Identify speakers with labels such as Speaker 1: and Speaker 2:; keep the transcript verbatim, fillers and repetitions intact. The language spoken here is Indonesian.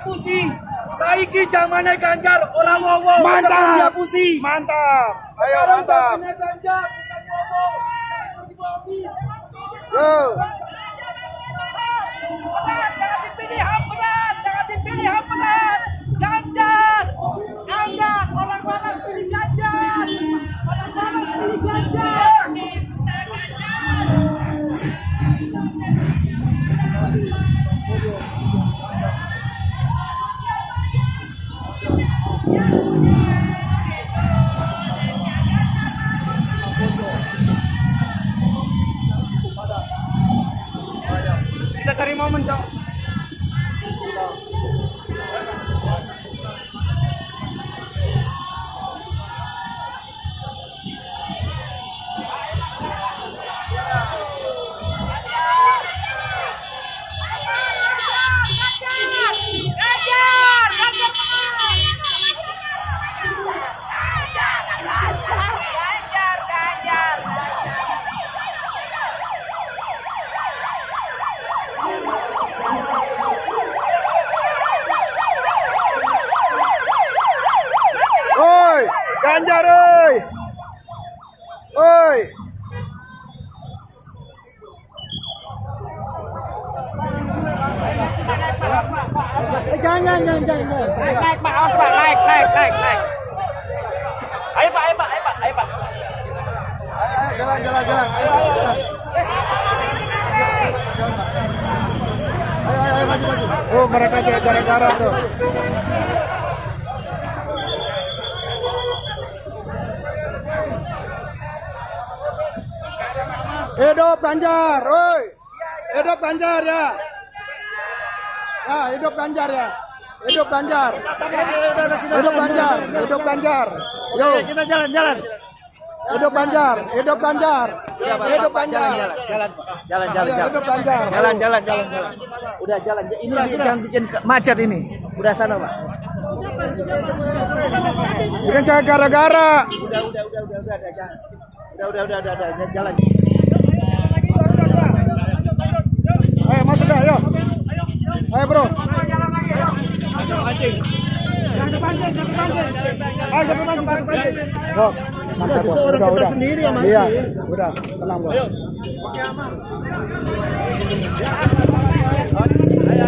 Speaker 1: ngapusi. Saiki zamane Ganjar ora wowo.
Speaker 2: Mantap.
Speaker 1: Ngapusi.
Speaker 2: Mantap. Ayo mantap.
Speaker 1: Ganjar.
Speaker 2: Yo.
Speaker 1: Jangan dipilih hamperan, jangan dipilih hamperan. Ganjar, Ganjar, orang-orang pilih Ganjar, orang-orang pilih Ganjar.
Speaker 2: Kita cari momen, Cok. Oi, Ganjar oi. Oi. Eh, jangan, jangan, jangan.
Speaker 3: Naik, naik, Pak. Awas, Pak. Naik, naik, naik, naik. Ayo, Pak. Ayo, Pak. Ayo, Pak. Ayo, Pak.
Speaker 2: Ayo, jalan, jalan, jalan. Ayo, ayo, jalan. Ayo, ayo, ayo, maju, maju. Oh, mereka jarak-jarak tuh. Hidup Ganjar, oi. Hidup Ganjar ya. Ya, hidup Ganjar ya. Hidup Ganjar. Hidup Ganjar, hidup Ganjar. Yo,
Speaker 3: Kita jalan-jalan.
Speaker 2: hidup Ganjar, hidup Ganjar. Hidup Ganjar.
Speaker 3: Jalan, jalan, jalan,
Speaker 2: Ayo,
Speaker 3: jalan.
Speaker 2: hidup Ganjar.
Speaker 3: Jalan, jalan, jalan, jalan. Udah jalan. Ini jangan bikin macet ini. Udah sana, Pak.
Speaker 2: Ini kan cara gara-gara.
Speaker 3: Udah, udah, udah, udah, udah, udah, jangan. Udah, udah, udah, udah, udah, jalan.
Speaker 2: Ayo masuk dah, ayo. Ayo bro. Ayo jangan mancing, jangan mancing. Bos, santai bos. Udah, udah. Iya, udah. Tenang bos. Ayo.